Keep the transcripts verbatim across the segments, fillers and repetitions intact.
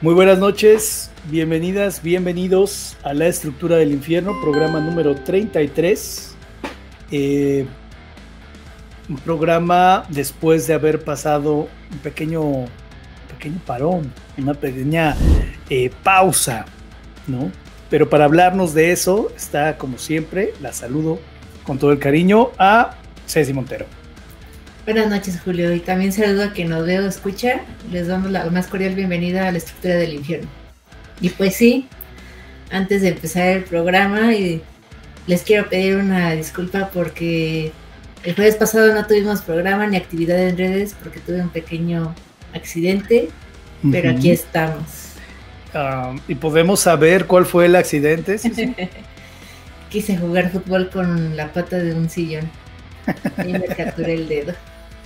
Muy buenas noches, bienvenidas, bienvenidos a La Estructura del Infierno, programa número treinta y tres. Eh, un programa después de haber pasado un pequeño, un pequeño parón, una pequeña eh, pausa, ¿no? Pero para hablarnos de eso está, como siempre, la saludo con todo el cariño a Ceci Montero. Buenas noches, Julio, y también saludo a quien nos ve o escucha. Les damos la más cordial bienvenida a La Estructura del Infierno. Y pues sí, antes de empezar el programa, y les quiero pedir una disculpa porque el jueves pasado no tuvimos programa ni actividad en redes porque tuve un pequeño accidente, pero uh-huh. Aquí estamos. Uh, ¿Y podemos saber cuál fue el accidente? ¿Sí, sí? Quise jugar fútbol con la pata de un sillón y me capturé el dedo.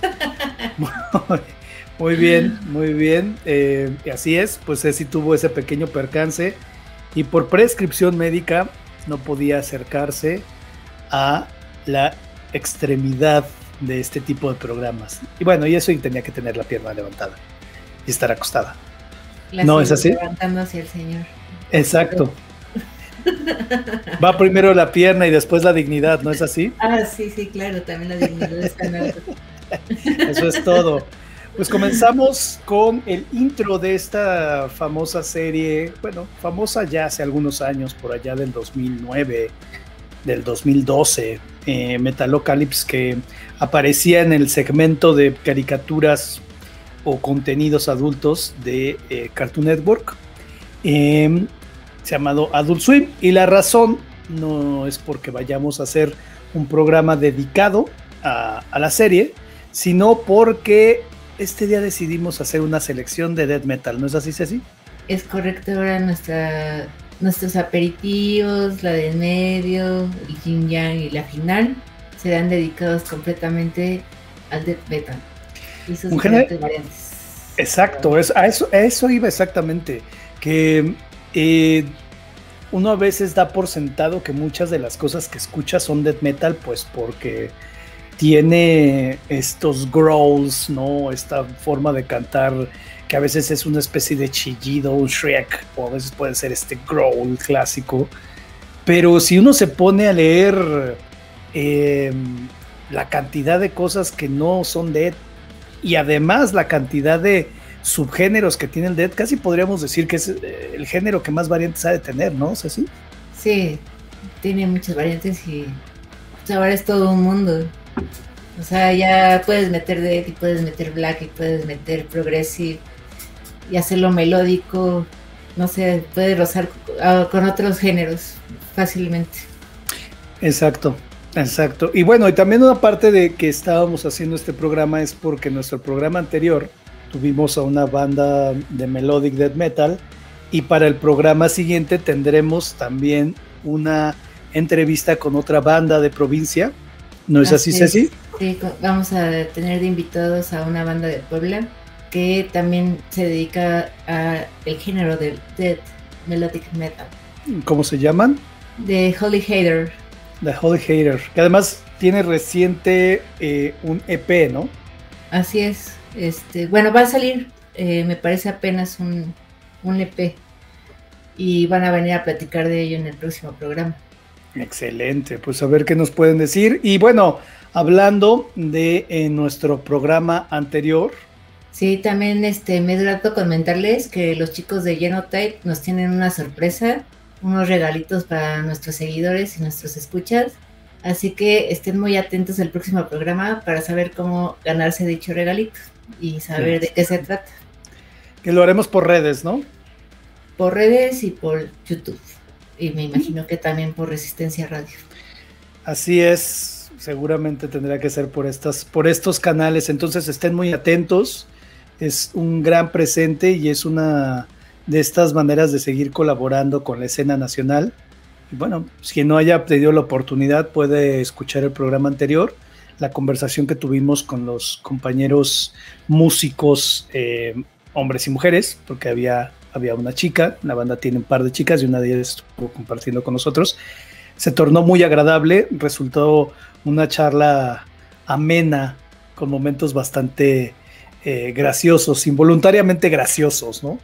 Muy bien, muy bien. Eh, así es, pues Ceci tuvo ese pequeño percance y por prescripción médica no podía acercarse a la extremidad de este tipo de programas. Y bueno, y eso y tenía que tener la pierna levantada y estar acostada. La ¿No es así? Levantando hacia el Señor. Exacto. Va primero la pierna y después la dignidad, ¿no es así? Ah, sí, sí, claro, también la dignidad está en alto. Eso es todo. Pues comenzamos con el intro de esta famosa serie, bueno, famosa ya hace algunos años, por allá del dos mil nueve, del dos mil doce, eh, Metalocalypse, que aparecía en el segmento de caricaturas o contenidos adultos de eh, Cartoon Network, eh, llamado Adult Swim, y la razón no es porque vayamos a hacer un programa dedicado a, a la serie, sino porque este día decidimos hacer una selección de death metal, ¿no es así, Ceci? Es correcto, ahora nuestra, nuestros aperitivos, la de en medio, el yin yang y la final serán dedicados completamente al death metal y sus Un diferentes gener- variantes. Exacto, es, a, eso, a eso iba exactamente, que eh, uno a veces da por sentado que muchas de las cosas que escucha son death metal, pues porque tiene estos growls, ¿no? Esta forma de cantar que a veces es una especie de chillido, un Shrek, o a veces puede ser este growl clásico. Pero si uno se pone a leer eh, la cantidad de cosas que no son death y además la cantidad de subgéneros que tiene el death, casi podríamos decir que es el género que más variantes ha de tener, ¿no? ¿Es así? Sí, tiene muchas variantes y pues ahora es todo un mundo. O sea, ya puedes meter death y puedes meter black y puedes meter progressive y hacerlo melódico, no sé, puedes rozar con otros géneros fácilmente. Exacto, exacto. Y bueno, y también una parte de que estábamos haciendo este programa es porque en nuestro programa anterior tuvimos a una banda de melodic death metal y para el programa siguiente tendremos también una entrevista con otra banda de provincia. ¿No es así, así Ceci? Sí, vamos a tener de invitados a una banda de Puebla que también se dedica al género del death melodic metal. ¿Cómo se llaman? The Holy Hater. The Holy Hater, que además tiene reciente eh, un E P, ¿no? Así es. Este, bueno, va a salir, eh, me parece apenas un, un E P y van a venir a platicar de ello en el próximo programa. Excelente, pues a ver qué nos pueden decir. Y bueno, hablando de eh, nuestro programa anterior. Sí, también este, me trato comentarles que los chicos de Genotype nos tienen una sorpresa, unos regalitos para nuestros seguidores y nuestros escuchas. Así que estén muy atentos al próximo programa para saber cómo ganarse dicho regalito y saber sí. de qué se trata. Que lo haremos por redes, ¿no? Por redes y por YouTube. Y me imagino que también por Resistencia Radio. Así es, seguramente tendrá que ser por estas, por estos canales, entonces estén muy atentos, es un gran presente y es una de estas maneras de seguir colaborando con la escena nacional. Y bueno, si no haya tenido la oportunidad puede escuchar el programa anterior, la conversación que tuvimos con los compañeros músicos, eh, hombres y mujeres, porque había... había una chica, la banda tiene un par de chicas y una de ellas estuvo compartiendo con nosotros. Se tornó muy agradable, resultó una charla amena, con momentos bastante eh, graciosos, involuntariamente graciosos, ¿no?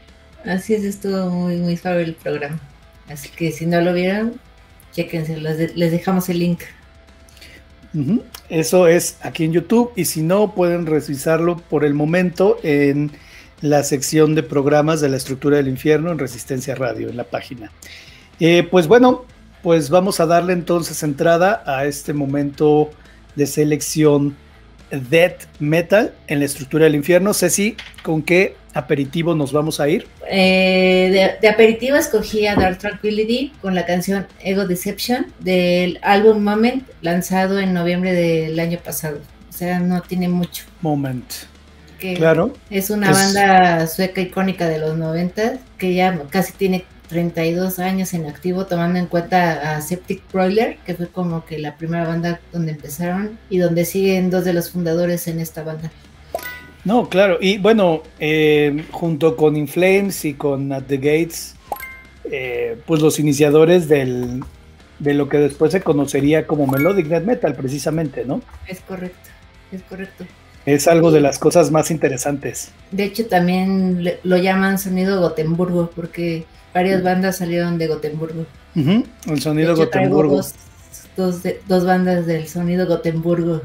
Así es, estuvo muy, muy suave el programa. Así que si no lo vieron, chéquense, les, les dejamos el link. Uh-huh. Eso es aquí en YouTube, y si no, pueden revisarlo por el momento en la sección de programas de la Estructura del Infierno en Resistencia Radio, en la página. Eh, pues bueno, pues vamos a darle entonces entrada a este momento de selección Death Metal en la Estructura del Infierno. Ceci, ¿con qué aperitivo nos vamos a ir? Eh, de, de aperitivo escogí a Dark Tranquillity con la canción Ego Deception del álbum Moment, lanzado en noviembre del año pasado. O sea, no tiene mucho. Moment. Que claro. Es una es... banda sueca icónica de los noventa, que ya casi tiene treinta y dos años en activo, tomando en cuenta a Septic Broiler, que fue como que la primera banda donde empezaron y donde siguen dos de los fundadores en esta banda. No, claro, y bueno, eh, junto con In Flames y con At the Gates, eh, pues los iniciadores del, de lo que después se conocería como Melodic Death Metal, precisamente, ¿no? Es correcto, es correcto. Es algo de las cosas más interesantes. De hecho, también le, lo llaman sonido Gotemburgo, porque varias bandas salieron de Gotemburgo. Uh-huh, el sonido de hecho, Gotemburgo. Dos, dos, de, dos bandas del sonido Gotemburgo.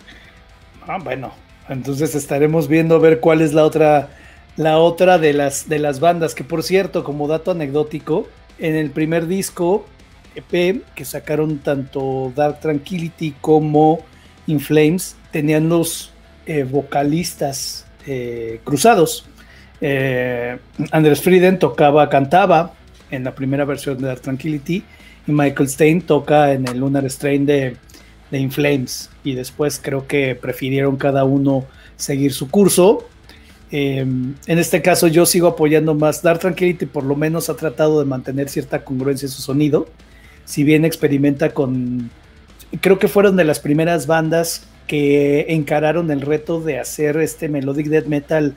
Ah, bueno. Entonces estaremos viendo a ver cuál es la otra, la otra de las, de las bandas, que por cierto, como dato anecdótico, en el primer disco E P que sacaron tanto Dark Tranquillity como In Flames, tenían los eh, vocalistas eh, cruzados. Eh, Anders Frieden tocaba, cantaba en la primera versión de Dark Tranquillity, y Michael Stein toca en el Lunar Strain de de In Flames, y después creo que prefirieron cada uno seguir su curso. Eh, en este caso yo sigo apoyando más Dark Tranquillity, por lo menos ha tratado de mantener cierta congruencia en su sonido, si bien experimenta con, creo que fueron de las primeras bandas que encararon el reto de hacer este melodic death metal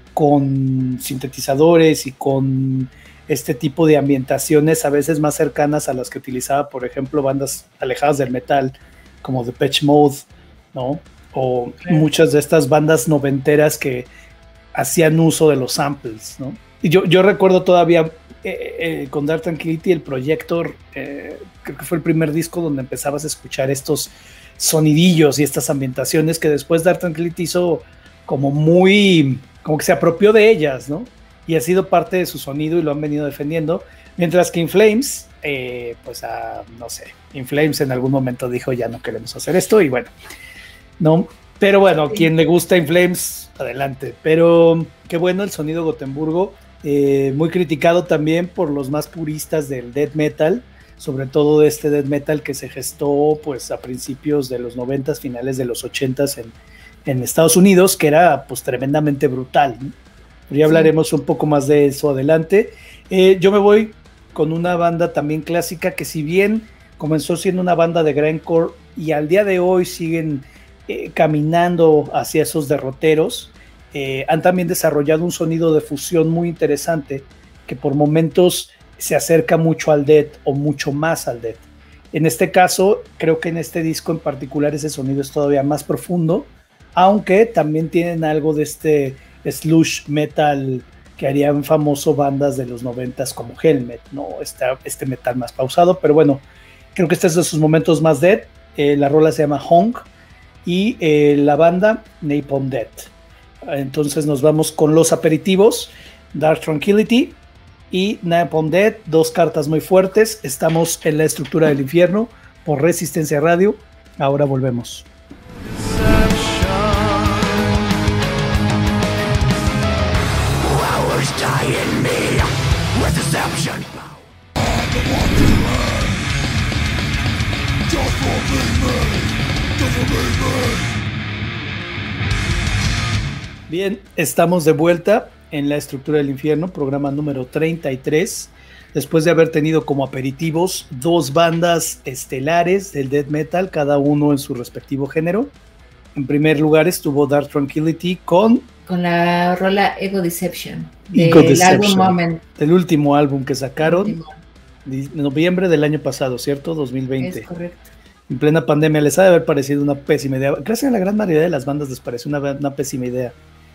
con sintetizadores y con este tipo de ambientaciones a veces más cercanas a las que utilizaba, por ejemplo, bandas alejadas del metal como Depeche Mode, ¿no? O claro, muchas de estas bandas noventeras que hacían uso de los samples, ¿no? Y yo, yo recuerdo todavía eh, eh, con Dark Tranquillity el Projector, eh, creo que fue el primer disco donde empezabas a escuchar estos sonidillos y estas ambientaciones que después Dark Tranquillity hizo como muy, como que se apropió de ellas, ¿no? Y ha sido parte de su sonido y lo han venido defendiendo, mientras que In Flames, eh, pues a, no sé, In Flames en algún momento dijo ya no queremos hacer esto, y bueno, no, pero bueno, sí. Quien le gusta In Flames, adelante, pero qué bueno el sonido Gotemburgo, eh, muy criticado también por los más puristas del death metal, sobre todo de este death metal que se gestó pues a principios de los noventas, finales de los ochentas en, en Estados Unidos, que era pues tremendamente brutal, ¿no? Ya hablaremos sí. un poco más de eso adelante. Eh, yo me voy con una banda también clásica que, si bien comenzó siendo una banda de grindcore y al día de hoy siguen eh, caminando hacia esos derroteros, eh, han también desarrollado un sonido de fusión muy interesante que por momentos se acerca mucho al death o mucho más al death. En este caso, creo que en este disco en particular ese sonido es todavía más profundo, aunque también tienen algo de este slush metal que harían famoso bandas de los noventas como Helmet, ¿no? Este, este metal más pausado, pero bueno, creo que este es de sus momentos más death. Eh, la rola se llama Honk y eh, la banda Napalm Death. Entonces nos vamos con los aperitivos, Dark Tranquillity y Napalm Death, dos cartas muy fuertes. Estamos en la Estructura del Infierno por Resistencia Radio. Ahora volvemos. Bien, estamos de vuelta en la Estructura del Infierno, programa número treinta y tres, después de haber tenido como aperitivos dos bandas estelares del death metal, cada uno en su respectivo género. En primer lugar estuvo Dark Tranquillity con... con la rola Ego Deception, del álbum Moment. El último álbum que sacaron en noviembre del año pasado, ¿cierto? dos mil veinte. Es correcto. En plena pandemia. Les ha de haber parecido una pésima idea. Gracias a la gran mayoría de las bandas les pareció una, una pésima idea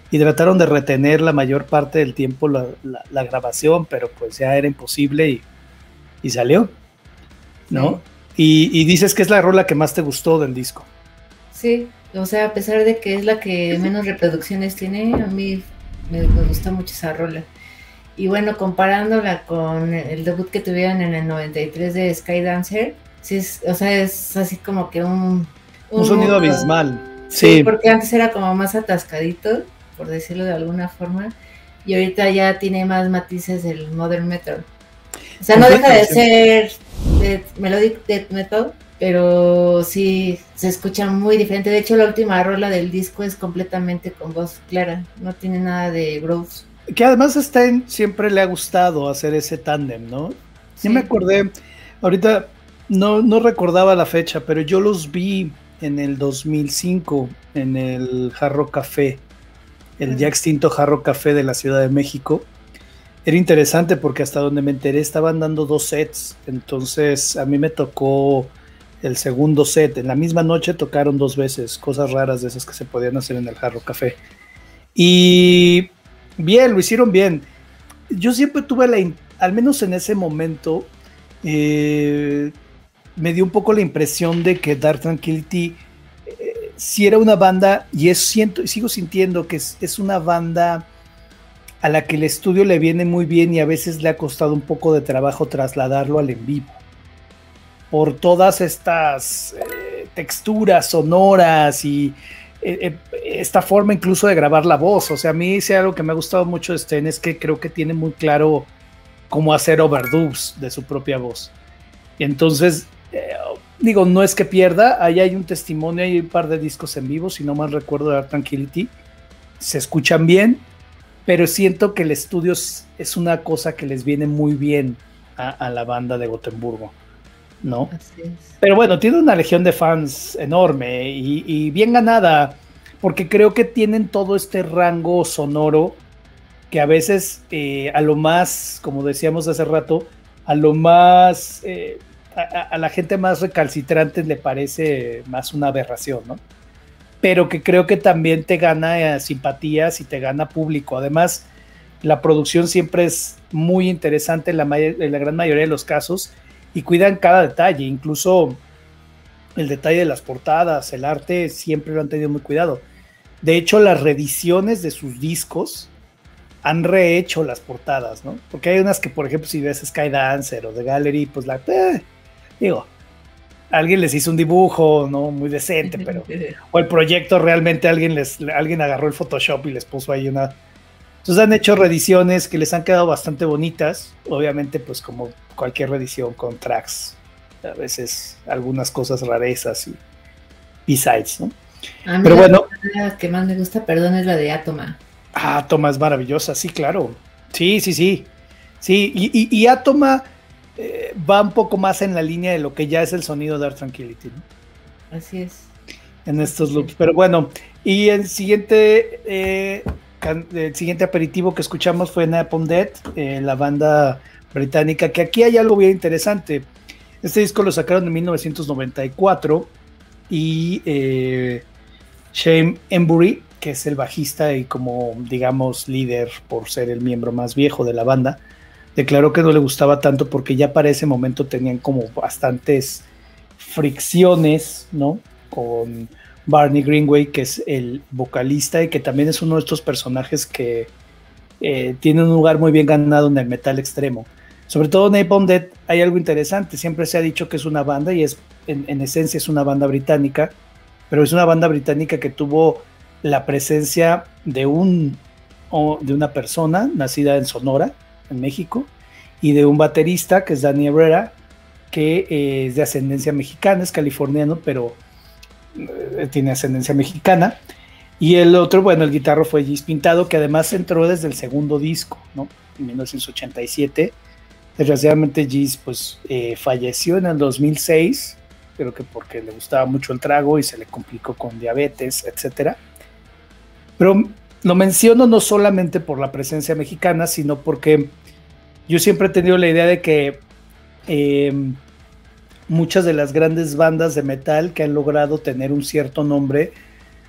y trataron de retener la mayor parte del tiempo la, la, la grabación, pero pues ya era imposible y, y salió, ¿no? Sí. Y, y dices que es la rola que más te gustó del disco. Sí, o sea, a pesar de que es la que menos reproducciones tiene, a mí me, me gusta mucho esa rola. Y bueno, comparándola con el debut que tuvieron en el noventa y tres de Skydancer, sí es, o sea, es así como que un... Un, un sonido mundo abismal. Sí, sí, porque antes era como más atascadito, por decirlo de alguna forma, y ahorita ya tiene más matices del modern metal. O sea, no deja de ser de melodic death metal, pero sí se escucha muy diferente. De hecho, la última rola del disco es completamente con voz clara, no tiene nada de growls. Que además a Stein siempre le ha gustado hacer ese tándem, ¿no? Sí. Yo me acordé, ahorita no, no recordaba la fecha, pero yo los vi en el dos mil cinco en el Jarro Café, el ya extinto Jarro Café de la Ciudad de México. Era interesante porque hasta donde me enteré estaban dando dos sets, entonces a mí me tocó el segundo set. En la misma noche tocaron dos veces, cosas raras de esas que se podían hacer en el Jarro Café. Y bien, lo hicieron bien. Yo siempre tuve la, al menos en ese momento, eh, me dio un poco la impresión de que Dark Tranquillity eh, sí era una banda, y es, siento, sigo sintiendo que es, es una banda a la que el estudio le viene muy bien y a veces le ha costado un poco de trabajo trasladarlo al en vivo. Por todas estas eh, texturas sonoras y eh, esta forma incluso de grabar la voz. O sea, a mí sí, algo que me ha gustado mucho de Stein es que creo que tiene muy claro cómo hacer overdubs de su propia voz. Y entonces, eh, digo, no es que pierda, ahí hay un testimonio, hay un par de discos en vivo, si no mal recuerdo, de Dark Tranquillity, se escuchan bien, pero siento que el estudio es, es una cosa que les viene muy bien a, a la banda de Gotemburgo, ¿no? Así es. Pero bueno, tiene una legión de fans enorme y, y bien ganada, porque creo que tienen todo este rango sonoro que a veces eh, a lo más, como decíamos hace rato, a lo más, eh, a, a la gente más recalcitrante le parece más una aberración, ¿no? Pero que creo que también te gana eh, simpatías y te gana público. Además, la producción siempre es muy interesante en la, en la gran mayoría de los casos y cuidan cada detalle, incluso el detalle de las portadas, el arte, siempre lo han tenido muy cuidado. De hecho, las reediciones de sus discos han rehecho las portadas, ¿no? Porque hay unas que, por ejemplo, si ves Skydancer o The Gallery, pues la, eh, digo, alguien les hizo un dibujo, ¿no? Muy decente, pero, o el proyecto realmente alguien les, alguien agarró el Photoshop y les puso ahí una. Entonces han hecho reediciones que les han quedado bastante bonitas, obviamente, pues como cualquier reedición con tracks, a veces algunas cosas rarezas y B-sides, ¿no? A mí pero la bueno, que más me gusta, perdón, es la de Atoma. Atoma es maravillosa, sí, claro. Sí, sí, sí. Sí, y, y, y Atoma eh, va un poco más en la línea de lo que ya es el sonido de Dark Tranquillity, ¿no? Así es. En estos loops. Pero bueno, y el siguiente, eh, can, el siguiente aperitivo que escuchamos fue Napalm Death, eh, la banda británica, que aquí hay algo bien interesante. Este disco lo sacaron en mil novecientos noventa y cuatro y eh, Shane Embury, que es el bajista y como, digamos, líder por ser el miembro más viejo de la banda, declaró que no le gustaba tanto porque ya para ese momento tenían como bastantes fricciones, ¿no? Con Barney Greenway, que es el vocalista y que también es uno de estos personajes que eh, tiene un lugar muy bien ganado en el metal extremo. Sobre todo en Napalm Death hay algo interesante, siempre se ha dicho que es una banda y es en, en esencia es una banda británica, pero es una banda británica que tuvo la presencia de, un, o de una persona nacida en Sonora, en México, y de un baterista que es Danny Herrera, que eh, es de ascendencia mexicana, es californiano, pero eh, tiene ascendencia mexicana. Y el otro, bueno, el guitarro fue Gis Pintado, que además entró desde el segundo disco, ¿no? En mil novecientos ochenta y siete. Desgraciadamente Gis pues, eh, falleció en el dos mil seis, creo que porque le gustaba mucho el trago y se le complicó con diabetes, etcétera. Pero lo menciono no solamente por la presencia mexicana, sino porque yo siempre he tenido la idea de que eh, muchas de las grandes bandas de metal que han logrado tener un cierto nombre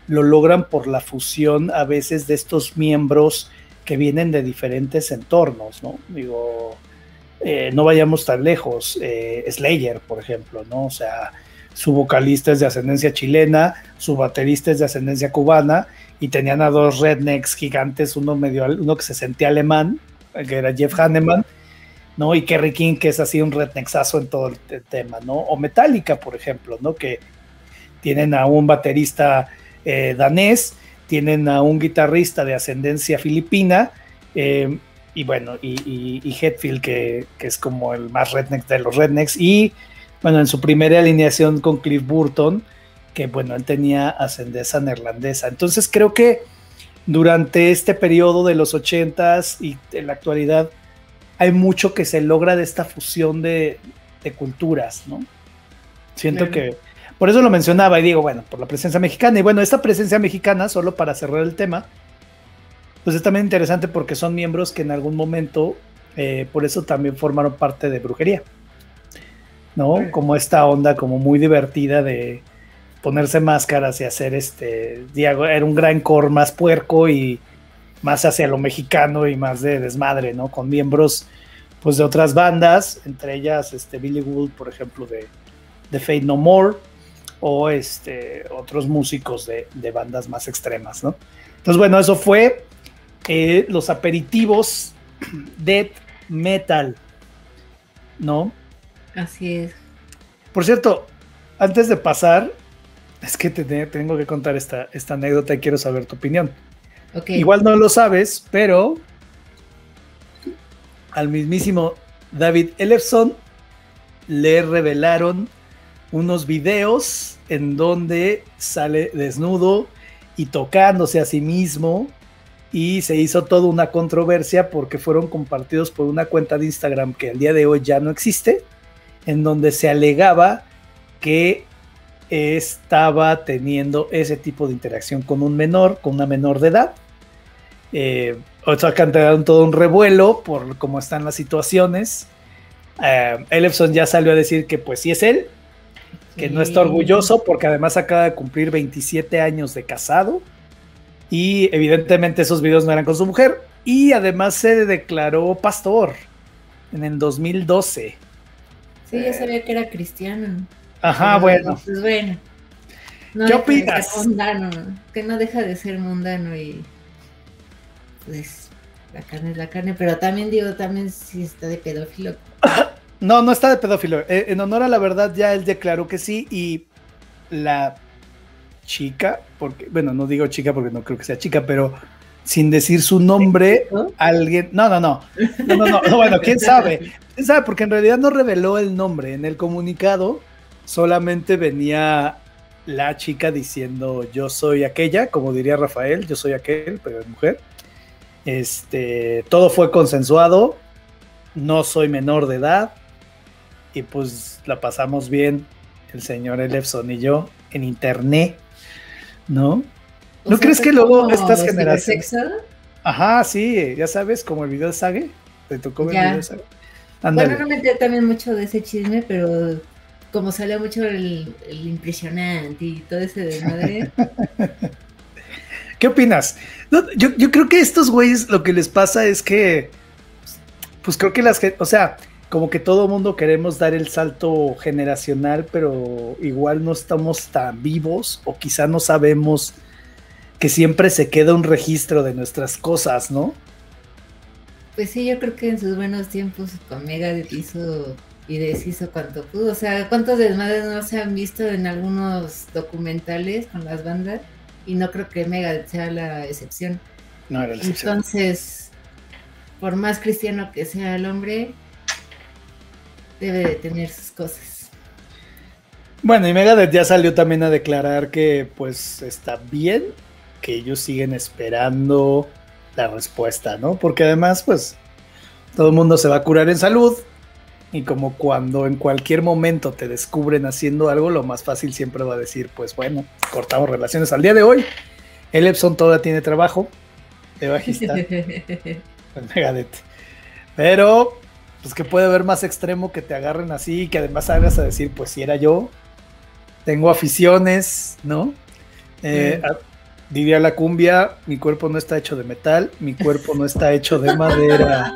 lo logran por la fusión a veces de estos miembros que vienen de diferentes entornos, ¿no? Digo, eh, no vayamos tan lejos, eh, Slayer, por ejemplo, ¿no? O sea, su vocalista es de ascendencia chilena, su baterista es de ascendencia cubana, y tenían a dos rednecks gigantes, uno medio, uno que se sentía alemán, que era Jeff Hanneman, ¿no? Y Kerry King, que es así un rednecksazo en todo el tema, ¿no? O Metallica, por ejemplo, ¿no? Que tienen a un baterista eh, danés, tienen a un guitarrista de ascendencia filipina, eh, y bueno, y, y, y Hetfield, que, que es como el más redneck de los rednecks, y bueno, en su primera alineación con Cliff Burton, que bueno, él tenía ascendencia neerlandesa. Entonces creo que durante este periodo de los ochentas y en la actualidad hay mucho que se logra de esta fusión de, de culturas, ¿no? Siento claro. que, por eso lo mencionaba y digo, bueno, por la presencia mexicana, y bueno, esta presencia mexicana, solo para cerrar el tema, pues es también interesante porque son miembros que en algún momento, eh, por eso también formaron parte de Brujería, ¿no? Sí. Como esta onda como muy divertida de ponerse máscaras y hacer este, era un gran core más puerco y más hacia lo mexicano y más de desmadre, ¿no? Con miembros pues de otras bandas, entre ellas este Billy Gould, por ejemplo, de, de Faith No More, o este, otros músicos de, de bandas más extremas, ¿no? Entonces, bueno, eso fue eh, los aperitivos death metal, ¿no? Así es. Por cierto, antes de pasar, es que te, tengo que contar esta, esta anécdota y quiero saber tu opinión. Okay. Igual no lo sabes, pero al mismísimo David Ellefson le revelaron unos videos en donde sale desnudo y tocándose a sí mismo, y se hizo toda una controversia porque fueron compartidos por una cuenta de Instagram que al día de hoy ya no existe, en donde se alegaba que estaba teniendo ese tipo de interacción con un menor, con una menor de edad. Eh, otros cantaron todo un revuelo por cómo están las situaciones. Eh, Ellefson ya salió a decir que pues sí es él, que sí. No está orgulloso porque además acaba de cumplir veintisiete años de casado y evidentemente esos videos no eran con su mujer, y además se declaró pastor en el dos mil doce. Sí, ya sabía que era cristiano. Ajá, pero, bueno. Pues bueno. No ¿Qué opinas? Mundano, que no deja de ser mundano y pues la carne es la carne, pero también digo, también sí está de pedófilo. No, no está de pedófilo. Eh, en honor a la verdad ya él declaró que sí, y la chica, porque, bueno, no digo chica porque no creo que sea chica, pero sin decir su nombre, ¿no? Alguien, no, no, no, no, no, no, no, bueno, quién sabe, quién sabe, porque en realidad no reveló el nombre. En el comunicado solamente venía la chica diciendo yo soy aquella, como diría Rafael, yo soy aquel, pero es mujer. Este, todo fue consensuado, no soy menor de edad, y pues la pasamos bien el señor Ellefson y yo en internet, ¿no? ¿No crees que luego estas generaciones? Ajá, sí, ya sabes, como el video de Sage, te tocó ver el video de Sage. Ándale. Bueno, no me enteré también mucho de ese chisme, pero como sale mucho el, el impresionante y todo ese desmadre. ¿Qué opinas? No, yo, yo creo que a estos güeyes lo que les pasa es que, pues creo que las, o sea, como que todo mundo queremos dar el salto generacional, pero igual no estamos tan vivos, o quizá no sabemos que siempre se queda un registro de nuestras cosas, ¿no? Pues sí, yo creo que en sus buenos tiempos con Megadeth hizo y deshizo cuanto pudo. O sea, ¿cuántos desmadres no se han visto en algunos documentales con las bandas? Y no creo que Megadeth sea la excepción. No era la excepción. Entonces, por más cristiano que sea el hombre, debe de tener sus cosas. Bueno, y Megadeth ya salió también a declarar que pues está bien, que ellos siguen esperando la respuesta, ¿no? Porque además, pues, todo el mundo se va a curar en salud, y como cuando en cualquier momento te descubren haciendo algo, lo más fácil siempre va a decir, pues bueno, cortamos relaciones. Al día de hoy, Ellefson todavía tiene trabajo de bajista en Megadeth, pero pues que puede haber más extremo que te agarren así, y que además hagas a decir, pues si era yo, tengo aficiones, ¿no? Eh, mm. diría la cumbia, mi cuerpo no está hecho de metal, mi cuerpo no está hecho de madera.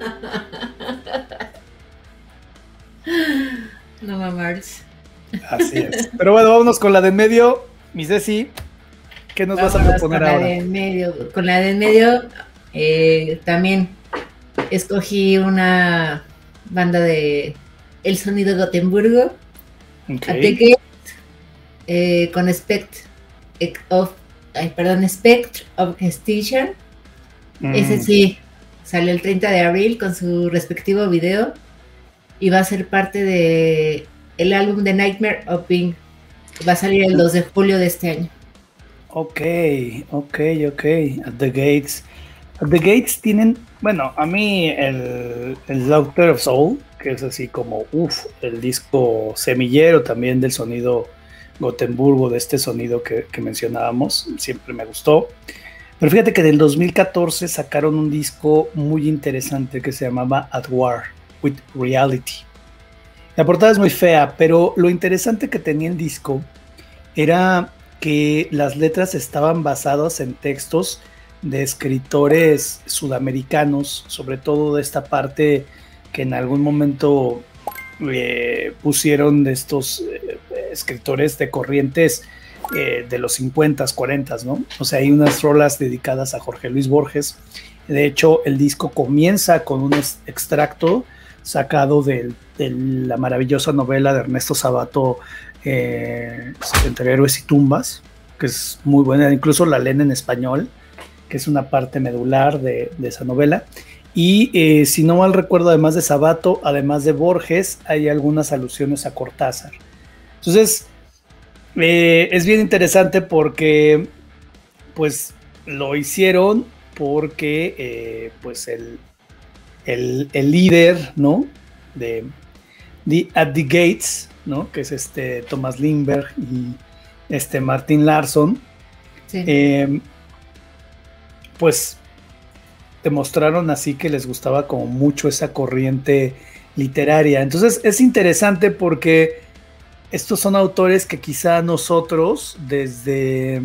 No mamars. Así es. Pero bueno, vámonos con la de en medio. Mi Ceci, ¿qué nos Vámonos vas a proponer con ahora? La de en medio. Con la de en medio, eh, también escogí una banda de El Sonido Gotemburgo. Okay. Que, eh, con Spect of, ay, perdón, Spectre of Extinction. Mm. Ese sí, salió el treinta de abril con su respectivo video y va a ser parte de el álbum The Nightmare of Being. Va a salir el dos de julio de este año. Ok, ok, ok. At the Gates. At the Gates tienen, bueno, a mí el, el Doctor of Soul, que es así como, uff, el disco semillero también del sonido Gotemburgo, de este sonido que, que mencionábamos, siempre me gustó. Pero fíjate que del dos mil catorce sacaron un disco muy interesante que se llamaba At War with Reality. La portada es muy fea, pero lo interesante que tenía el disco era que las letras estaban basadas en textos de escritores sudamericanos, sobre todo de esta parte que en algún momento eh, pusieron de estos eh, escritores de corrientes eh, de los cincuentas, cuarentas, ¿no? O sea, hay unas rolas dedicadas a Jorge Luis Borges. De hecho, el disco comienza con un extracto sacado de, de la maravillosa novela de Ernesto Sabato, eh, Entre Héroes y Tumbas, que es muy buena, incluso la leen en español, que es una parte medular de, de esa novela. Y eh, si no mal recuerdo, además de Sabato, además de Borges, hay algunas alusiones a Cortázar. Entonces, eh, es bien interesante porque pues lo hicieron porque eh, pues el, el, el líder, ¿no? de, de At the Gates, ¿no? Que es este Thomas Lindberg y este Martin Larsson, sí. eh, pues demostraron así que les gustaba como mucho esa corriente literaria. Entonces es interesante porque estos son autores que quizá nosotros desde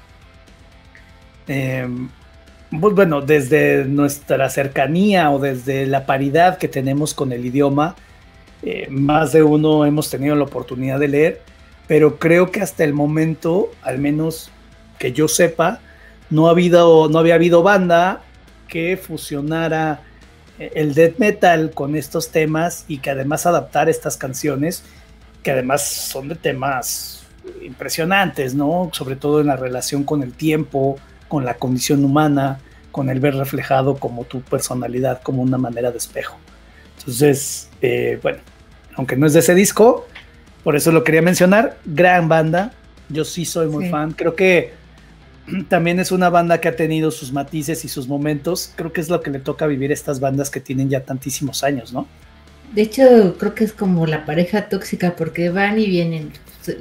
eh, pues bueno, desde nuestra cercanía o desde la paridad que tenemos con el idioma, eh, más de uno hemos tenido la oportunidad de leer, pero creo que hasta el momento, al menos que yo sepa, no, ha habido, no había habido banda que fusionara el death metal con estos temas y que además adaptara estas canciones, que además son de temas impresionantes, ¿no? Sobre todo en la relación con el tiempo, con la condición humana, con el ver reflejado como tu personalidad, como una manera de espejo. Entonces, eh, bueno, aunque no es de ese disco, por eso lo quería mencionar, gran banda, yo sí soy muy sí. fan, creo que también es una banda que ha tenido sus matices y sus momentos, creo que es lo que le toca vivir a estas bandas que tienen ya tantísimos años, ¿no? De hecho, creo que es como la pareja tóxica, porque van y vienen,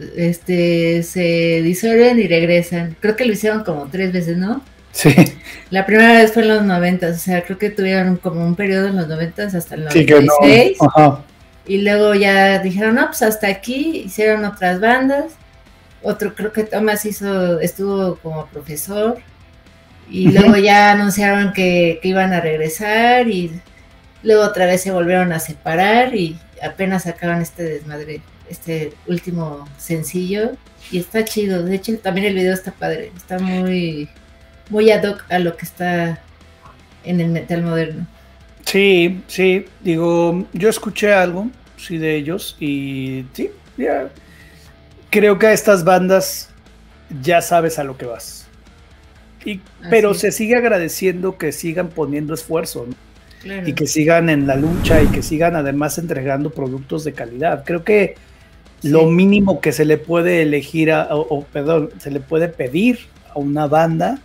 este, se disuelven y regresan, creo que lo hicieron como tres veces, ¿no? Sí. La primera vez fue en los noventas, o sea, creo que tuvieron como un periodo en los noventas hasta el noventa y seis, sí, no. Ajá. Y luego ya dijeron, no, pues hasta aquí, hicieron otras bandas. Otro, creo que Thomas hizo, estuvo como profesor, y uh-huh. luego ya anunciaron que, que iban a regresar, y luego otra vez se volvieron a separar, y apenas sacaron este desmadre, este último sencillo, y está chido. De hecho, también el video está padre, está muy, muy ad hoc a lo que está en el metal moderno. Sí, sí, digo, yo escuché algo, sí, de ellos, y sí, ya... Yeah. Creo que a estas bandas ya sabes a lo que vas. Y, pero se sigue agradeciendo que sigan poniendo esfuerzo, ¿no? Claro. Y que sigan en la lucha y que sigan además entregando productos de calidad. Creo que sí. Lo mínimo que se le puede elegir, a, o, o perdón, se le puede pedir a una banda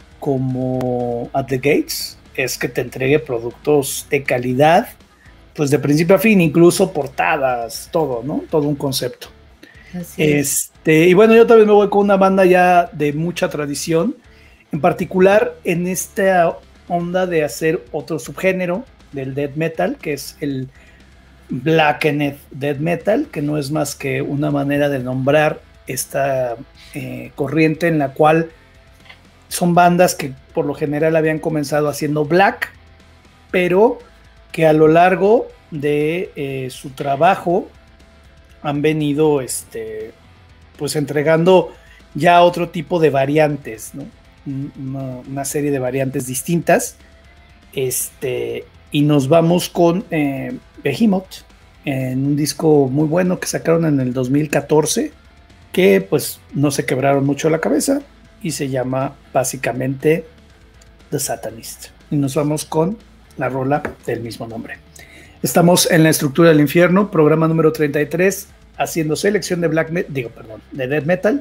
como At the Gates es que te entregue productos de calidad, pues de principio a fin, incluso portadas, todo, ¿no? Todo un concepto. Así este, y bueno, yo también me voy con una banda ya de mucha tradición, en particular en esta onda de hacer otro subgénero del death metal, que es el blackened death metal, que no es más que una manera de nombrar esta eh, corriente en la cual son bandas que por lo general habían comenzado haciendo black, pero que a lo largo de eh, su trabajo han venido este, pues entregando ya otro tipo de variantes, ¿no? Una, una serie de variantes distintas. Este, y nos vamos con eh, Behemoth, en un disco muy bueno que sacaron en el dos mil catorce, que pues no se quebraron mucho la cabeza y se llama básicamente The Satanist. Y nos vamos con la rola del mismo nombre. Estamos en La Estructura del Infierno, programa número treinta y tres, haciendo selección de black metal, digo, perdón, de death metal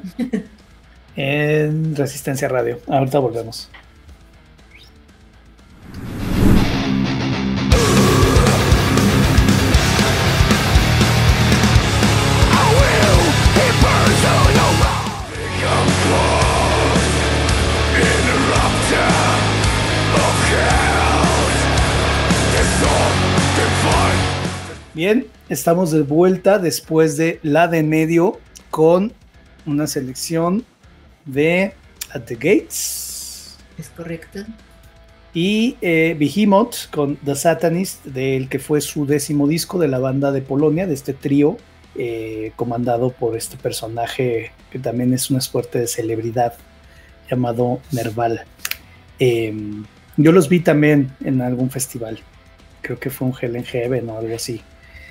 en Resistencia Radio. Ahorita volvemos. Bien, estamos de vuelta después de la de medio con una selección de At the Gates. Es correcto. Y eh, Behemoth con The Satanist, del que fue su décimo disco de la banda de Polonia, de este trío, eh, comandado por este personaje que también es una suerte de celebridad llamado Nerval. Eh, yo los vi también en algún festival, creo que fue un Hell in Heaven o algo así.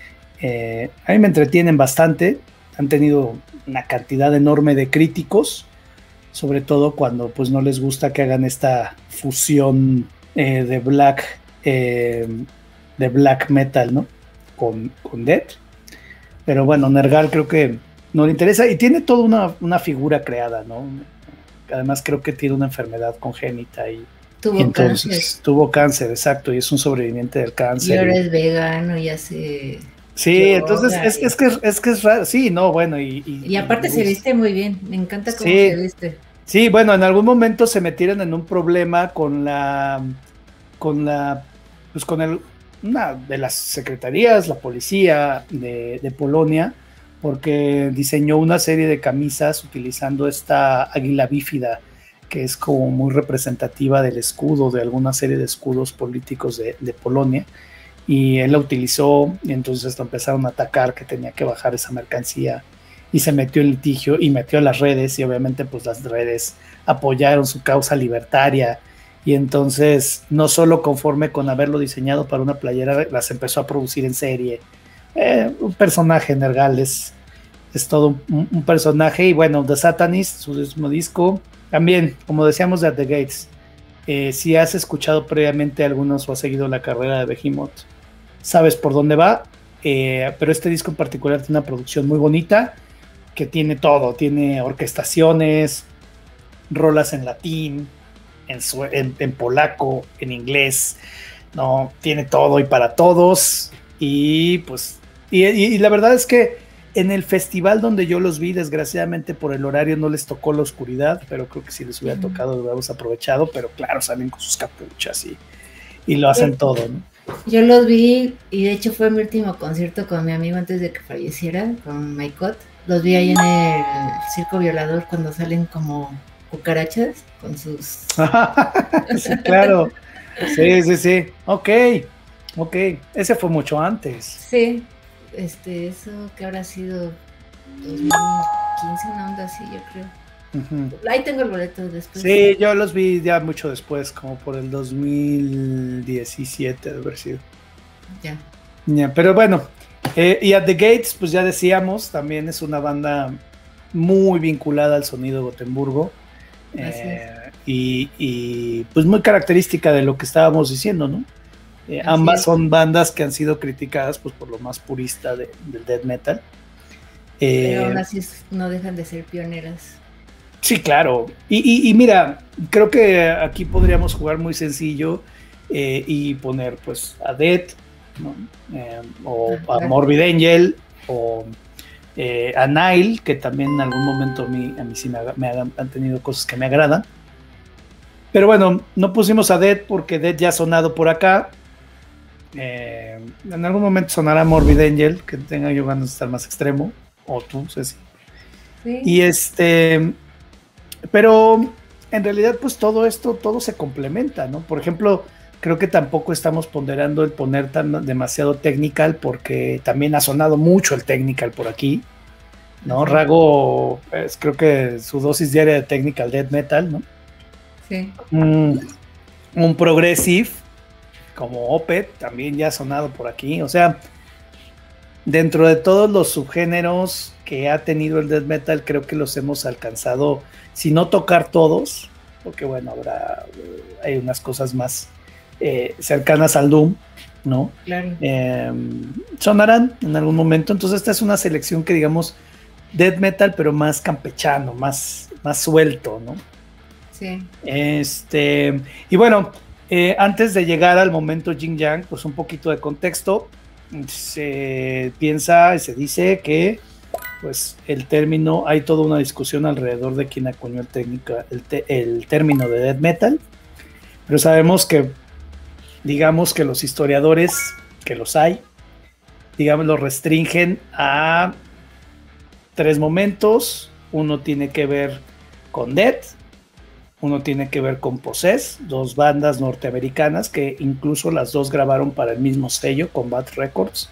Eh, a mí me entretienen bastante, han tenido una cantidad enorme de críticos, sobre todo cuando pues no les gusta que hagan esta fusión eh, de black eh, de black metal, ¿no? Con, con death. Pero bueno, Nergal creo que no le interesa y tiene toda una, una figura creada, ¿no? Además creo que tiene una enfermedad congénita y, tuvo y entonces cáncer. tuvo cáncer, exacto, y es un sobreviviente del cáncer. Y ahora y, es vegano y hace... Sí, entonces es, es, que, es que es raro, sí, no, bueno. Y, y, y aparte y, se viste muy bien, me encanta cómo sí, se viste. Sí, bueno, en algún momento se metieron en un problema con la, con la, pues con el, una de las secretarías, la policía de, de Polonia, porque diseñó una serie de camisas utilizando esta águila bífida, que es como muy representativa del escudo, de alguna serie de escudos políticos de, de Polonia. Y él la utilizó y entonces lo empezaron a atacar, que tenía que bajar esa mercancía y se metió en litigio y metió a las redes y obviamente pues las redes apoyaron su causa libertaria y entonces no solo conforme con haberlo diseñado para una playera, las empezó a producir en serie. Eh, un personaje Nergal es, es todo un, un personaje y bueno, The Satanist, su último disco, también como decíamos de At the Gates, eh, si has escuchado previamente algunos o has seguido la carrera de Behemoth, sabes por dónde va, eh, pero este disco en particular tiene una producción muy bonita, que tiene todo, tiene orquestaciones, rolas en latín, en, en, en polaco, en inglés, no, tiene todo y para todos, y pues, y, y, y la verdad es que en el festival donde yo los vi, desgraciadamente por el horario no les tocó la oscuridad, pero creo que si les hubiera tocado lo hubiéramos aprovechado, pero claro, salen con sus capuchas y, y lo hacen todo, ¿no? Yo los vi y de hecho fue mi último concierto con mi amigo antes de que falleciera, con Maikot. Los vi ahí en el Circo Violador cuando salen como cucarachas con sus... Sí, claro. Sí, sí, sí. Ok, ok. Ese fue mucho antes. Sí, este, eso que habrá sido dos mil quince, una onda así, yo creo. Uh-huh. Ahí tengo el boleto después. Sí, yo los vi ya mucho después, como por el dos mil diecisiete de haber sido. Ya. Yeah, pero bueno, eh, y At the Gates, pues ya decíamos, también es una banda muy vinculada al sonido de Gotemburgo. Eh, y, y pues muy característica de lo que estábamos diciendo, ¿no? Eh, ambas es. son bandas que han sido criticadas pues por lo más purista de, del death metal. Eh, Pero aún así no dejan de ser pioneras. Sí, claro. Y, y, y mira, creo que aquí podríamos jugar muy sencillo eh, y poner pues a Death, ¿no? eh, o ah, a Morbid Angel, o eh, a Nile, que también en algún momento a mí, a mí sí me, me han, han tenido cosas que me agradan. Pero bueno, no pusimos a Death porque Death ya ha sonado por acá. Eh, en algún momento sonará Morbid Angel, que tenga yo ganas de estar más extremo, o tú, Ceci. Sí. Y este... Pero en realidad, pues todo esto, todo se complementa, ¿no? Por ejemplo, creo que tampoco estamos ponderando el poner tan demasiado technical, porque también ha sonado mucho el technical por aquí, ¿no? Sí. Rago, pues, creo que su dosis diaria de technical death metal, ¿no? Sí. Mm, un progressive, como Opeth, también ya ha sonado por aquí, o sea, dentro de todos los subgéneros que ha tenido el death metal, creo que los hemos alcanzado, si no tocar todos, porque bueno, habrá, hay unas cosas más eh, cercanas al Doom, ¿no? Claro. Eh, sonarán en algún momento, entonces esta es una selección que digamos, death metal, pero más campechano, más, más suelto, ¿no? Sí. Este, y bueno, eh, antes de llegar al momento Yin Yang, pues un poquito de contexto. Se piensa y se dice que pues el término, hay toda una discusión alrededor de quién acuñó el, técnica, el, te, el término de death metal, pero sabemos que digamos que los historiadores, que los hay, digamos lo restringen a tres momentos. Uno tiene que ver con death, uno tiene que ver con Possess, dos bandas norteamericanas que incluso las dos grabaron para el mismo sello, Combat Records,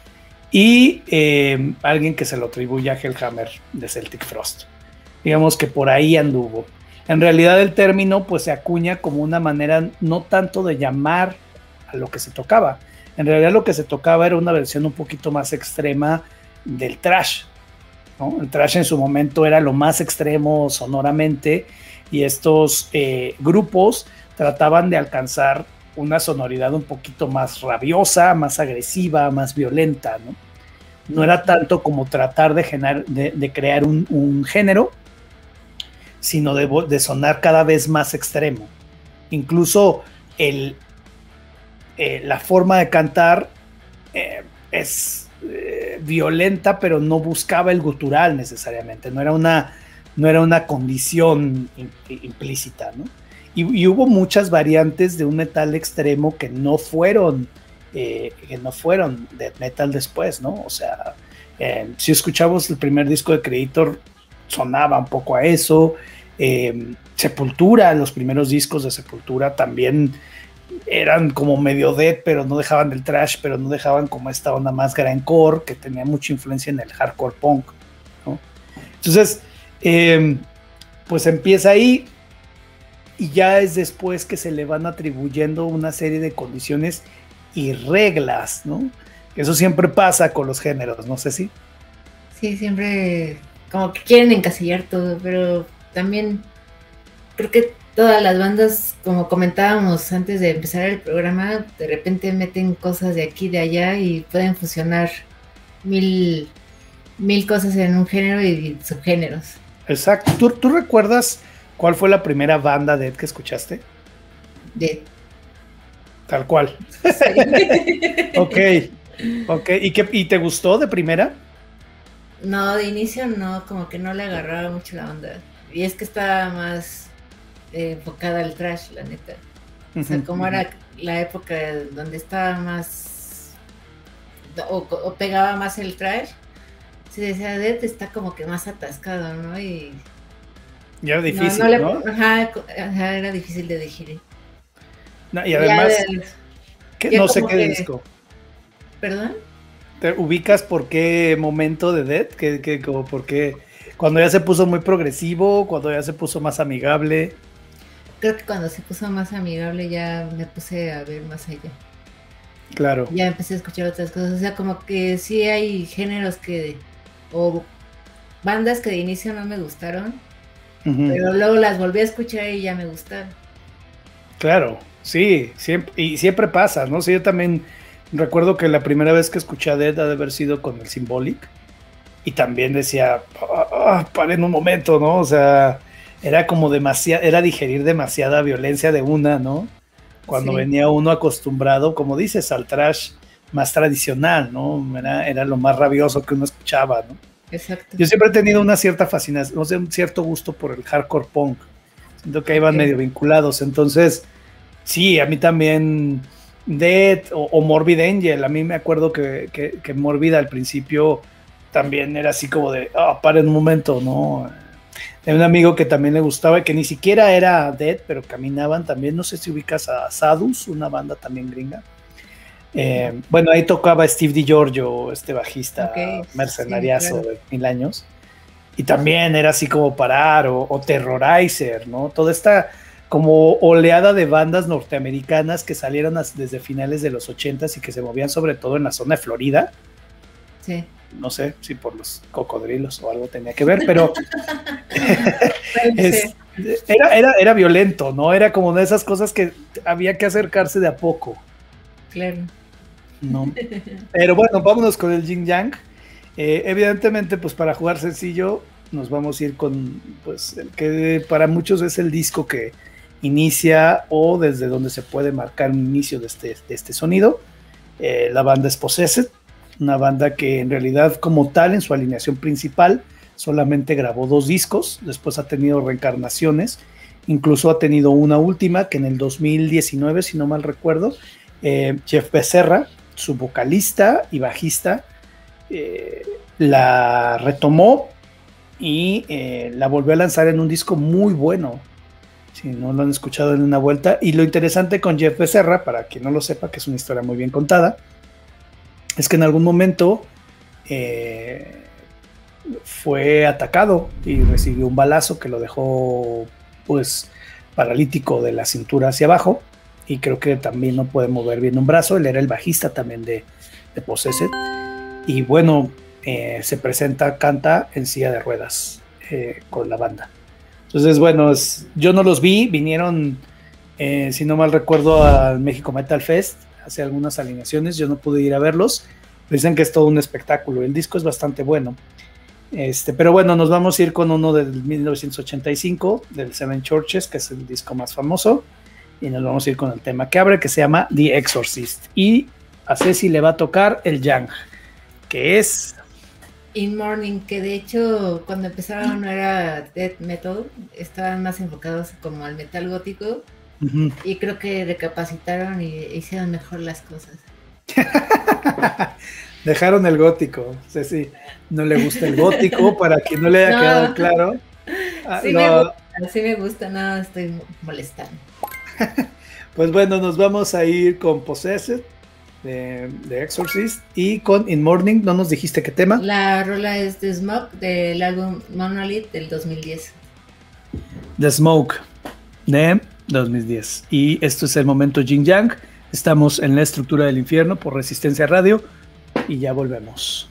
y eh, alguien que se lo atribuye a Hellhammer de Celtic Frost. Digamos que por ahí anduvo. En realidad el término pues se acuña como una manera no tanto de llamar a lo que se tocaba. En realidad lo que se tocaba era una versión un poquito más extrema del thrash, ¿no? El thrash en su momento era lo más extremo sonoramente, y estos eh, grupos trataban de alcanzar una sonoridad un poquito más rabiosa, más agresiva, más violenta, ¿no? No era tanto como tratar de, generar, de, de crear un, un género, sino de, de sonar cada vez más extremo. Incluso el, eh, la forma de cantar eh, es eh, violenta, pero no buscaba el gutural necesariamente, no era una... no era una condición implícita, ¿no? Y, y hubo muchas variantes de un metal extremo que no fueron, eh, que no fueron death metal después, ¿no? O sea, eh, si escuchamos el primer disco de Creator, sonaba un poco a eso. Eh, Sepultura, los primeros discos de Sepultura también eran como medio death, pero no dejaban el thrash, pero no dejaban como esta onda más grindcore, que tenía mucha influencia en el hardcore punk, ¿no? Entonces, Eh, pues empieza ahí, y ya es después que se le van atribuyendo una serie de condiciones y reglas, ¿no? Eso siempre pasa con los géneros, no sé si. Sí, siempre como que quieren encasillar todo, pero también creo que todas las bandas, como comentábamos antes de empezar el programa, de repente meten cosas de aquí y de allá y pueden fusionar mil, mil cosas en un género y subgéneros. Exacto. ¿Tú, ¿Tú recuerdas cuál fue la primera banda death que escuchaste? Death. Tal cual. Sí. Ok, ok. ¿Y, qué, ¿Y te gustó de primera? No, de inicio no, como que no le agarraba mucho la onda. Y es que estaba más eh, enfocada al thrash, la neta. O sea, uh-huh, como uh-huh. Era la época donde estaba más... O, o pegaba más el thrash. Si decía Death está como que más atascado, ¿no? Y... Y era difícil, ¿no? No le... ¿no? Ajá, ajá, era difícil de digerir. No, y además, de... ¿qué? No sé qué que... disco. ¿Perdón? ¿Te ubicas por qué momento de Death? ¿Qué, qué, como por qué? Cuando ya se puso muy progresivo, cuando ya se puso más amigable. Creo que cuando se puso más amigable ya me puse a ver más allá. Claro. Ya empecé a escuchar otras cosas. O sea, como que sí hay géneros que... o bandas que de inicio no me gustaron, uh-huh. pero luego las volví a escuchar y ya me gustaron. Claro, sí, siempre, y siempre pasa, ¿no? Sí, yo también recuerdo que la primera vez que escuché a Death ha de haber sido con el Symbolic, y también decía, oh, oh, paren un momento, ¿no? O sea, era como demasiado, era digerir demasiada violencia de una, ¿no? Cuando sí. Venía uno acostumbrado, como dices, al thrash más tradicional, ¿no? Era, era lo más rabioso que uno escuchaba, ¿no? Exacto. Yo siempre he tenido una cierta fascinación, no sé, un cierto gusto por el hardcore punk. Siento que ahí van okay. medio vinculados. Entonces, sí, a mí también Death o, o Morbid Angel. A mí me acuerdo que, que, que Morbid al principio también era así como de, oh, paren un momento, ¿no? Hay un amigo que también le gustaba, que ni siquiera era Dead, pero caminaban también. No sé si ubicas a Sadus, una banda también gringa. Eh, bueno, ahí tocaba Steve DiGiorgio, este bajista okay, mercenariazo sí, claro. de mil años. Y también era así como Parar o, o Terrorizer, ¿no? Toda esta como oleada de bandas norteamericanas que salieron desde finales de los ochentas y que se movían sobre todo en la zona de Florida. Sí. No sé si por los cocodrilos o algo tenía que ver, pero es, era, era, era violento, ¿no? Era como una de esas cosas que había que acercarse de a poco. Claro. No. Pero bueno, vámonos con el Yin Yang. Eh, evidentemente, pues para jugar sencillo, nos vamos a ir con pues el que para muchos es el disco que inicia o desde donde se puede marcar un inicio de este, de este sonido. Eh, la banda es Possessed, una banda que en realidad como tal en su alineación principal solamente grabó dos discos, después ha tenido reencarnaciones, incluso ha tenido una última que en el dos mil diecinueve, si no mal recuerdo, eh, Jeff Becerra, su vocalista y bajista, eh, la retomó y eh, la volvió a lanzar en un disco muy bueno. Si no lo han escuchado en una vuelta. Y lo interesante con Jeff Becerra, para quien no lo sepa, que es una historia muy bien contada, es que en algún momento eh, fue atacado y recibió un balazo que lo dejó pues paralítico de la cintura hacia abajo, y creo que también no puede mover bien un brazo. Él era el bajista también de, de Possessed, y bueno, eh, se presenta, canta en silla de ruedas eh, con la banda. Entonces, bueno, es, yo no los vi, vinieron, eh, si no mal recuerdo, al México Metal Fest, hace algunas alineaciones, yo no pude ir a verlos, dicen que es todo un espectáculo, el disco es bastante bueno, este, pero bueno, nos vamos a ir con uno del mil novecientos ochenta y cinco, del Seven Churches, que es el disco más famoso, y nos vamos a ir con el tema que abre, que se llama The Exorcist, y a Ceci le va a tocar el Yang, que es... In Morning, que de hecho cuando empezaron no era death metal, estaban más enfocados como al metal gótico, uh-huh. Y creo que recapacitaron y hicieron mejor las cosas. Dejaron el gótico, sí, sí, no le gusta el gótico, para quien no le haya no. quedado claro. Sí, lo... me gusta, sí me gusta, no estoy molestando. Pues bueno, nos vamos a ir con Possessed, de, de Exorcist, y con In Morning. ¿No nos dijiste qué tema? La rola es The Smoke, del álbum Monolith del dos mil diez. The Smoke de dos mil diez. Y esto es el momento Yin Yang. Estamos en la estructura del infierno por Resistencia Radio y ya volvemos.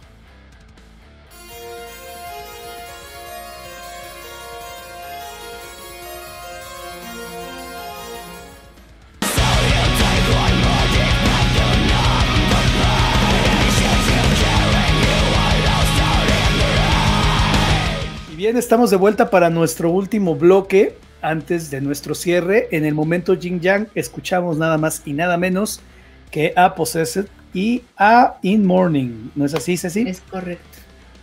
Bien, estamos de vuelta para nuestro último bloque antes de nuestro cierre. En el momento Yin Yang escuchamos nada más y nada menos que a Possessed y a In Morning. ¿No es así, Ceci? Es correcto.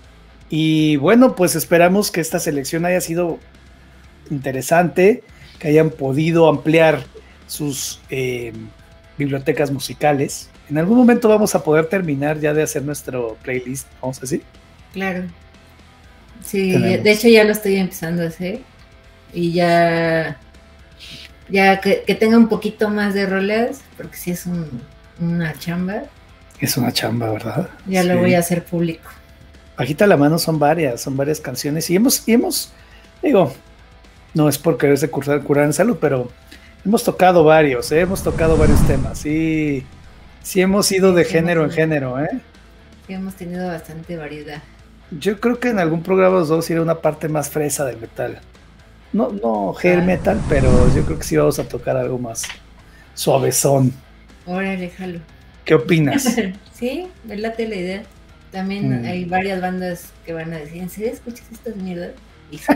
Y bueno, pues esperamos que esta selección haya sido interesante, que hayan podido ampliar sus eh, bibliotecas musicales. En algún momento vamos a poder terminar ya de hacer nuestro playlist, vamos a decir. Claro. Sí, tenemos. De hecho ya lo estoy empezando a hacer y ya ya que, que tenga un poquito más de roles, porque sí es un, una chamba. Es una chamba, ¿verdad? Ya sí. Lo voy a hacer público. Bajita la mano, son varias, son varias canciones y hemos, y hemos digo, no es por quererse curar, curar en salud, pero hemos tocado varios, ¿eh? hemos tocado varios temas, sí, sí hemos ido de sí, género en género, ¿eh? Sí, hemos tenido bastante variedad. Yo creo que en algún programa os vamos a ir a una parte más fresa del metal. No, no hair metal, pero yo creo que sí vamos a tocar algo más suavezón. Órale, jalo. ¿Qué opinas? Sí, me late la idea. También mm. hay varias bandas que van a decir, ¿en serio escuchas estas mierdas? Y sí.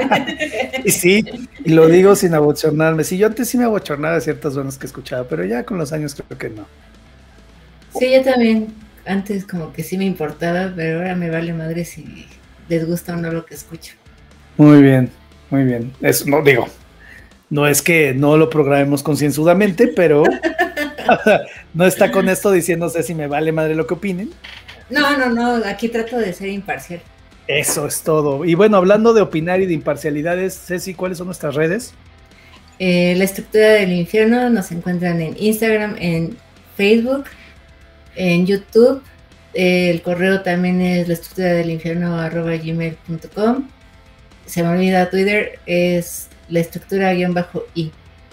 Y sí, y lo digo sin abochornarme. Sí, yo antes sí me abochornaba de ciertas bandas que escuchaba, pero ya con los años creo que no. Sí, yo también. Antes como que sí me importaba, pero ahora me vale madre si les gusta o no lo que escucho. Muy bien, muy bien. Eso no digo, no es que no lo programemos concienzudamente, pero no está con esto diciéndose si me vale madre lo que opinen. No, no, no, aquí trato de ser imparcial. Eso es todo. Y bueno, hablando de opinar y de imparcialidades, Ceci, ¿cuáles son nuestras redes? Eh, la estructura del infierno nos encuentran en Instagram, en Facebook, en YouTube. Eh, el correo también es la estructura del infierno arroba gmail punto com. Se me olvida Twitter, es la estructura guión bajo i.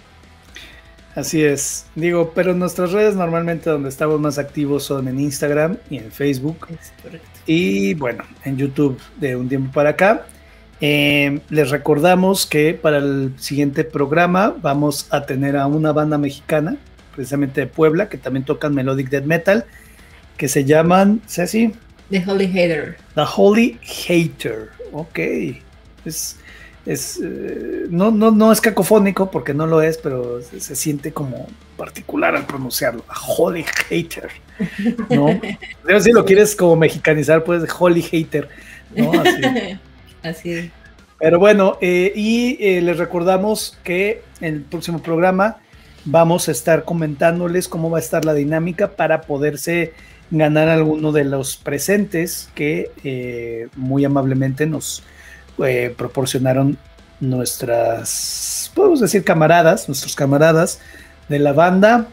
Así es. Digo, pero nuestras redes normalmente donde estamos más activos son en Instagram y en Facebook. Es correcto. Y bueno, en YouTube de un tiempo para acá. Eh, les recordamos que para el siguiente programa vamos a tener a una banda mexicana, precisamente de Puebla, que también tocan Melodic Death Metal, que se llaman, Ceci, The Holy Hater. The Holy Hater. Ok. Es, es, eh, no, no, no es cacofónico porque no lo es, pero se, se siente como particular al pronunciarlo. The Holy Hater. ¿No? Pero si lo quieres como mexicanizar, pues Holy Hater. ¿No? Así. Así es. Pero bueno, eh, y eh, les recordamos que en el próximo programa vamos a estar comentándoles cómo va a estar la dinámica para poderse ganar alguno de los presentes que eh, muy amablemente nos eh, proporcionaron nuestras, podemos decir camaradas, nuestros camaradas de la banda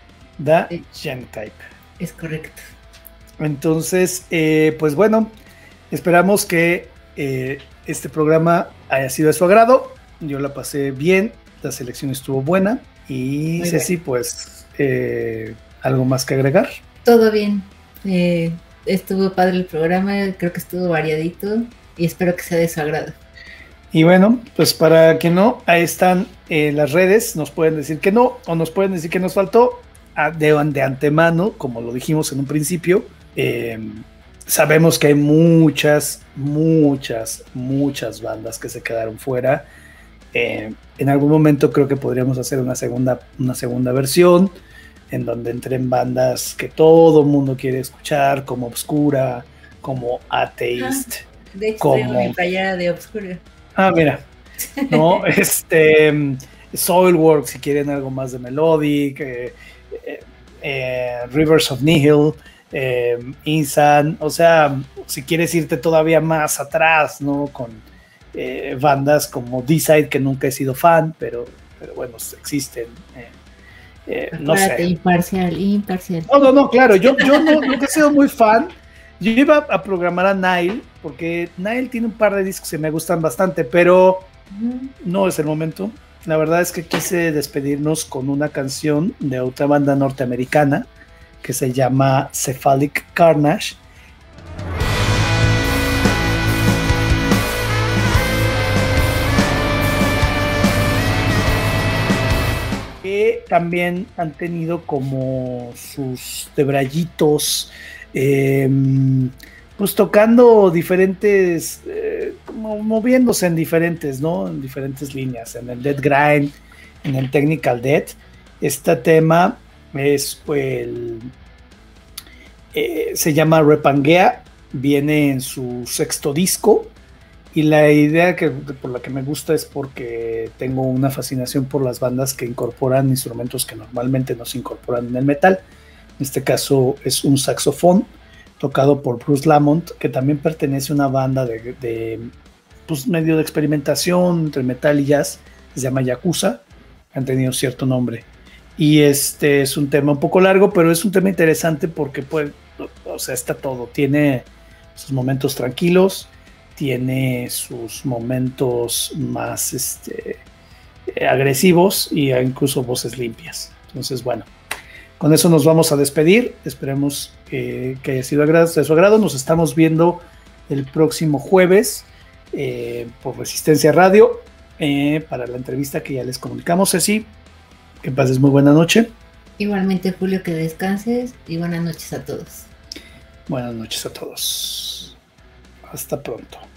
The Gentype. Es correcto. Entonces, eh, pues bueno, esperamos que Eh, este programa haya sido de su agrado. Yo la pasé bien, la selección estuvo buena y Muy Ceci, bien. pues eh, algo más que agregar. Todo bien. Eh, estuvo padre el programa, creo que estuvo variadito y espero que sea de su agrado. Y bueno, pues para que no, ahí están eh, las redes, nos pueden decir que no o nos pueden decir que nos faltó de, de antemano, como lo dijimos en un principio. eh, Sabemos que hay muchas, muchas, muchas bandas que se quedaron fuera. Eh, en algún momento creo que podríamos hacer una segunda, una segunda versión en donde entren bandas que todo el mundo quiere escuchar, como Obscura, como Atheist. Ah, de hecho, como... traigo mi playera de Obscura. Ah, mira, ¿no? este, Soilwork, si quieren algo más de Melodic, eh, eh, eh, Rivers of Nihil, Eh, Insan, o sea, si quieres irte todavía más atrás, ¿no? Con eh, bandas como D-Side, que nunca he sido fan, pero, pero bueno, existen. Eh, eh, no sé. Imparcial, imparcial. No, no, no, claro, yo, yo no, nunca he sido muy fan. Yo iba a programar a Nile, porque Nile tiene un par de discos que me gustan bastante, pero uh-huh. no es el momento. La verdad es que quise despedirnos con una canción de otra banda norteamericana que se llama Cephalic Carnage. Que también han tenido como sus debrayitos, eh, pues tocando diferentes, eh, como moviéndose en diferentes, ¿no? En diferentes líneas, en el Death Grind, en el Technical Death. Este tema es el, eh, se llama Repangea, viene en su sexto disco y la idea que, por la que me gusta es porque tengo una fascinación por las bandas que incorporan instrumentos que normalmente no se incorporan en el metal. En este caso es un saxofón tocado por Bruce Lamont, que también pertenece a una banda de, de pues medio de experimentación entre metal y jazz, se llama Yakuza, han tenido cierto nombre. Y este es un tema un poco largo, pero es un tema interesante porque, pues, o sea, está todo. Tiene sus momentos tranquilos, tiene sus momentos más este, eh, agresivos y incluso voces limpias. Entonces, bueno, con eso nos vamos a despedir. Esperemos eh, que haya sido de su agrado. Nos estamos viendo el próximo jueves eh, por Resistencia Radio eh, para la entrevista que ya les comunicamos, Ceci. Que pases muy buena noche. Igualmente, Julio, que descanses y buenas noches a todos. Buenas noches a todos. Hasta pronto.